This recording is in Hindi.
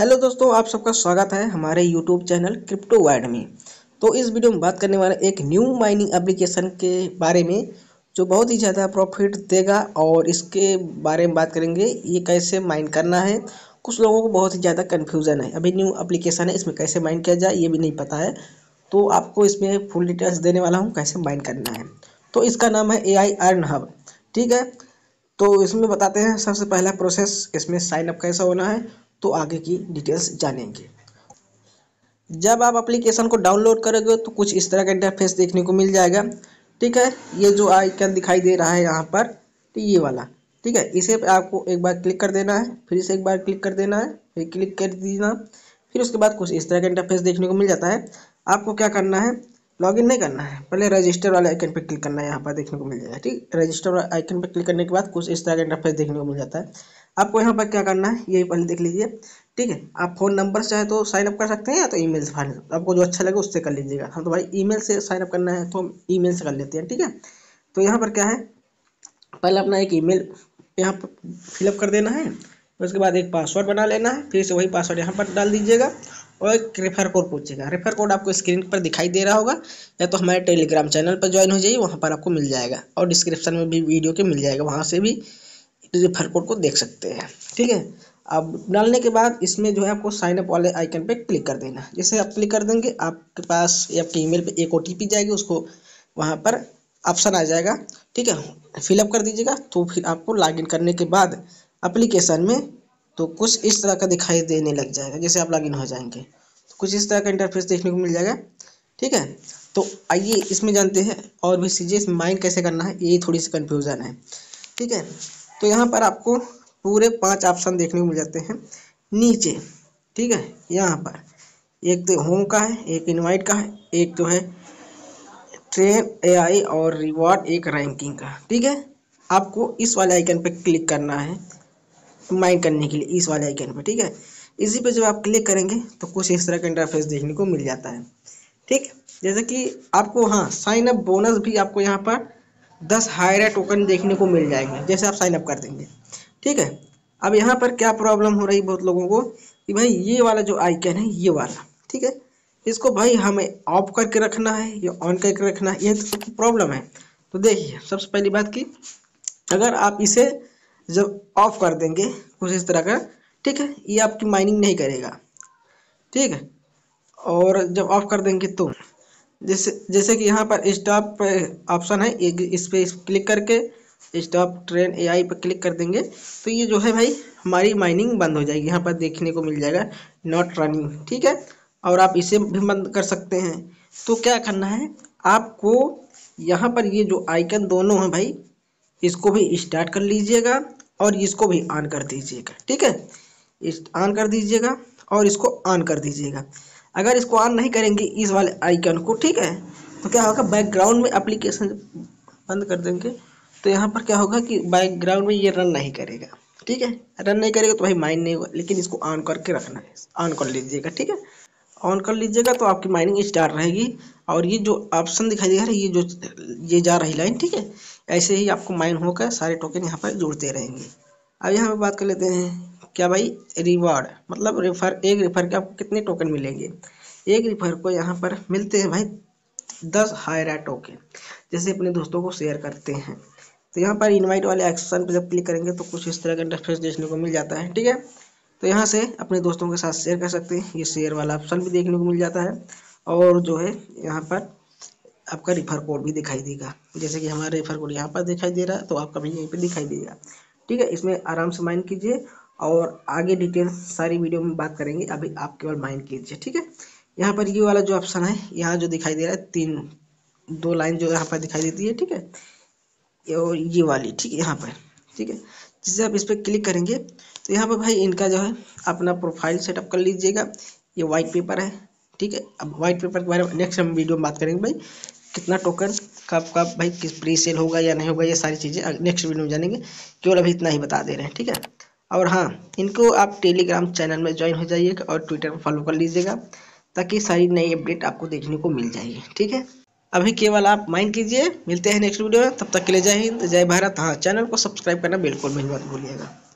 हेलो दोस्तों, आप सबका स्वागत है हमारे यूट्यूब चैनल क्रिप्टो वर्ल्ड में। तो इस वीडियो में बात करने वाले एक न्यू माइनिंग एप्लीकेशन के बारे में जो बहुत ही ज़्यादा प्रॉफिट देगा और इसके बारे में बात करेंगे। ये कैसे माइन करना है, कुछ लोगों को बहुत ही ज़्यादा कन्फ्यूज़न है। अभी न्यू एप्लीकेशन है, इसमें कैसे माइन किया जाए ये भी नहीं पता है। तो आपको इसमें फुल डिटेल्स देने वाला हूँ कैसे माइन करना है। तो इसका नाम है AI अर्न हब, ठीक है। तो इसमें बताते हैं सबसे पहला प्रोसेस, इसमें साइन अप कैसा होना है, तो आगे की डिटेल्स जानेंगे। जब आप एप्लीकेशन को डाउनलोड करोगे तो कुछ इस तरह का इंटरफेस देखने को मिल जाएगा, ठीक है। ये जो आइकन दिखाई दे रहा है यहाँ पर, तो ये वाला, ठीक है। इसे पे आपको एक बार क्लिक कर देना है, फिर इसे एक बार क्लिक कर देना है, फिर क्लिक कर देना। फिर उसके बाद कुछ इस तरह का इंटरफेस देखने को मिल जाता है। आपको क्या करना है, लॉगिन नहीं करना है, पहले रजिस्टर वाले आइकन पर क्लिक करना है। यहाँ पर देखने को मिल जाएगा, ठीक। रजिस्टर वाले आइकन पर क्लिक करने के बाद कुछ इस तरह का इंटरफेस देखने को मिल जाता है। आपको यहाँ पर क्या करना है ये पहले देख लीजिए, ठीक है। आप फ़ोन नंबर से चाहे तो साइन अप कर सकते हैं या तो ईमेल से, आपको जो अच्छा लगे उससे कर लीजिएगा। हम तो भाई ईमेल से साइन अप करना है तो हम ईमेल से कर लेते हैं, ठीक है। तो यहाँ पर क्या है, पहले अपना एक ईमेल यहाँ पर फिलअप कर देना है। उसके बाद एक पासवर्ड बना लेना है, फिर से वही पासवर्ड यहाँ पर डाल दीजिएगा और एक रेफर कोड पूछेगा। रेफर कोड आपको स्क्रीन पर दिखाई दे रहा होगा, या तो हमारे टेलीग्राम चैनल पर ज्वाइन हो जाइए, वहाँ पर आपको मिल जाएगा। और डिस्क्रिप्शन में भी वीडियो के मिल जाएगा, वहाँ से भी रेफर कोड को देख सकते हैं, ठीक है। अब डालने के बाद इसमें जो है आपको साइन अप वाले आइकन पे क्लिक कर देना है। जैसे आप क्लिक कर देंगे आपके पास या आपके ईमेल पे एक OTP जाएगी, उसको वहाँ पर ऑप्शन आ जाएगा, ठीक है। फिलअप कर दीजिएगा। तो फिर आपको लॉगिन करने के बाद एप्लीकेशन में तो कुछ इस तरह का दिखाई देने लग जाएगा। जैसे आप लॉगिन हो जाएंगे तो कुछ इस तरह का इंटरफेस देखने को मिल जाएगा, ठीक है। तो आइए इसमें जानते हैं और भी चीज़ें, इसमें माइन कैसे करना है, ये थोड़ी सी कन्फ्यूज़न है, ठीक है। तो यहाँ पर आपको पूरे 5 ऑप्शन देखने को मिल जाते हैं नीचे, ठीक है। यहाँ पर एक तो होम का है, एक इनवाइट का है, एक तो है ट्रेन AI और रिवॉर्ड, एक रैंकिंग का, ठीक है। आपको इस वाले आइकन पे क्लिक करना है माइन करने के लिए, इस वाले आइकन पे, ठीक है। इसी पे जब आप क्लिक करेंगे तो कुछ इस तरह का इंटरफेस देखने को मिल जाता है, ठीक। जैसे कि आपको हाँ साइन अप बोनस भी आपको यहाँ पर 10 हायरा टोकन देखने को मिल जाएंगे जैसे आप साइन अप कर देंगे, ठीक है। अब यहाँ पर क्या प्रॉब्लम हो रही है बहुत लोगों को कि भाई ये वाला जो आइकन है ये वाला, ठीक है, इसको भाई हमें ऑफ करके रखना है या ऑन करके रखना है, ये तो सबकी प्रॉब्लम है। तो देखिए सबसे पहली बात की, अगर आप इसे जब ऑफ कर देंगे कुछ इस तरह का, ठीक है, ये आपकी माइनिंग नहीं करेगा, ठीक है। और जब ऑफ कर देंगे तो जैसे जैसे कि यहाँ पर स्टॉप ऑप्शन है, एक इस पे क्लिक करके स्टॉप ट्रेन AI पर क्लिक कर देंगे तो ये जो है भाई हमारी माइनिंग बंद हो जाएगी। यहाँ पर देखने को मिल जाएगा नॉट रनिंग, ठीक है। और आप इसे भी बंद कर सकते हैं। तो क्या करना है आपको, यहाँ पर ये जो आइकन दोनों हैं भाई, इसको भी स्टार्ट कर लीजिएगा और इसको भी ऑन कर दीजिएगा, ठीक है। इस ऑन कर दीजिएगा और इसको ऑन कर दीजिएगा। अगर इसको ऑन नहीं करेंगे इस वाले आइकन को, ठीक है, तो क्या होगा, बैकग्राउंड में एप्लीकेशन बंद कर देंगे तो यहाँ पर क्या होगा कि बैकग्राउंड में ये रन नहीं करेगा, ठीक है। रन नहीं करेगा तो भाई माइन नहीं होगा, लेकिन इसको ऑन करके रखना है, ऑन कर लीजिएगा, ठीक है। ऑन कर लीजिएगा तो आपकी माइनिंग स्टार्ट रहेगी। और ये जो ऑप्शन दिखाई दे रहा है, ये जा रही लाइन, ठीक है, ऐसे ही आपको माइन होकर सारे टोकन यहाँ पर जुड़ते रहेंगे। अब यहाँ पर बात कर लेते हैं क्या भाई, रिवार्ड मतलब रेफर, एक रेफर के आपको कितने टोकन मिलेंगे। एक रेफर को यहाँ पर मिलते हैं भाई 10 हायरा टोकन, जैसे अपने दोस्तों को शेयर करते हैं। तो यहाँ पर इनवाइट वाले एक्शन पर जब क्लिक करेंगे तो कुछ इस तरह का इंटरफेस देखने को मिल जाता है, ठीक है। तो यहाँ से अपने दोस्तों के साथ शेयर कर सकते हैं, ये शेयर वाला ऑप्शन भी देखने को मिल जाता है। और जो है यहाँ पर आपका रेफर कोड भी दिखाई देगा, जैसे कि हमारा रेफर कोड यहाँ पर दिखाई दे रहा है तो आपका भी यहीं पे दिखाई देगा, ठीक है। इसमें आराम से माइन कीजिए और आगे डिटेल सारी वीडियो में बात करेंगे, अभी आप केवल माइन कीजिए, ठीक है। यहाँ पर ये वाला जो ऑप्शन है, यहाँ जो दिखाई दे रहा है, दो लाइन जो यहाँ पर दिखाई देती है, ठीक है, और ये वाली, ठीक है, यहाँ पर, ठीक है। जिससे आप इस पर क्लिक करेंगे तो यहाँ पर भाई इनका जो है अपना प्रोफाइल सेटअप कर लीजिएगा। ये वाइट पेपर है, ठीक है। अब वाइट पेपर के बारे में नेक्स्ट हम वीडियो में बात करेंगे भाई, कितना टोकन कब भाई किस प्री सेल होगा या नहीं होगा, ये सारी चीज़ें नेक्स्ट वीडियो में जानेंगे, केवल अभी इतना ही बता दे रहे हैं, ठीक है। और हाँ, इनको आप टेलीग्राम चैनल में ज्वाइन हो जाइएगा और ट्विटर पर फॉलो कर लीजिएगा, ताकि सारी नई अपडेट आपको देखने को मिल जाएगी, ठीक है। अभी केवल आप माइंड कीजिए, मिलते हैं नेक्स्ट वीडियो में, तब तक के लिए जय हिंद जय भारत। हाँ, चैनल को सब्सक्राइब करना बिल्कुल भी मत भूलिएगा।